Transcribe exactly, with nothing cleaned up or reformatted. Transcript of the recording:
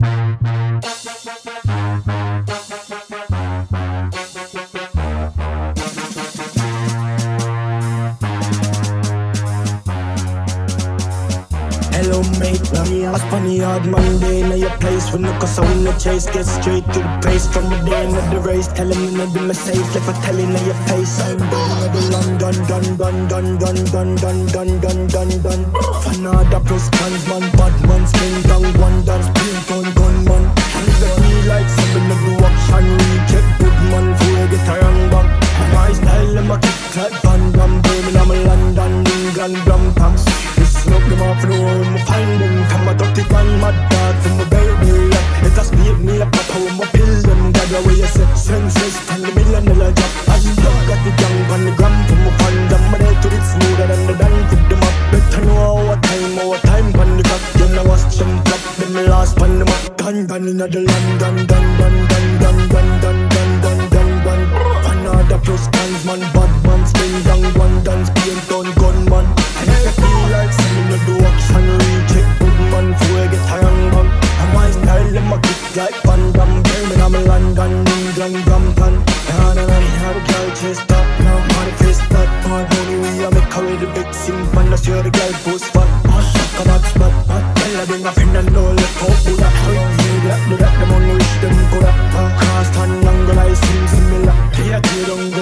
Hello mate, I spun the hard Monday in your place. When the cause I win the chase, get straight to the pace. From the day in the race, tell him in the my safe. Like I tell in your face, I'm done, done, done, done, done, done, done, done, done, done, done, done, done. Fanada plus guns, man, bad man, spin down, one dance, paint on gun, man. Hands that me like something of the action, recheck, good man, for get a young bang. My style, I'm a kick like Van Damme, Birmingham, London, England, Bram Pams. Smoke them off the road, I find them. From a dirty man, mad dog, from a baby. It has beat me up, up, how I pill them. Got away, I said, senses, and the million dollar job. I dog got the young on the gram from a fan. I'm ready to it smoother than the done, put them up. Better know our time, our time, pan the cup. Then I was them flop, them last pan them up. Dun, dun, in the land, dun, dun, dun, dun, dun, dun, dun, dun, dun, dun, dun. Another plus guns, man, bad man, spin down, one dance, paint on gunman. And if I feel like selling the do action, recheck, good man, before I get a young bang. And my style, I'm a kick like Van Damme, Birmingham, London, England, Brampton. And I had a girl chase that, now I'm the face that part. Only we are make her with the big sim, man, that's where the girl post fat. Oh, shock a box, but I tell her bring a friend and know, let go, pull that. How you feel that, do that, them only wish them go that. Cross and angle, I seem similar. Here, here, don't go.